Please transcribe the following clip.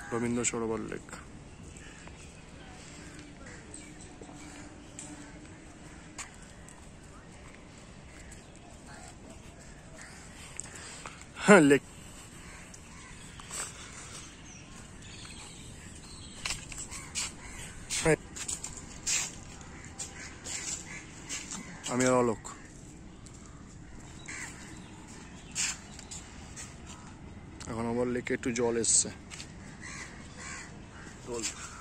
Rabindra Sarobar lake. হ্যাঁ lake আমি আর অলোক। এখন আবার লেকে একটু জল এসছে।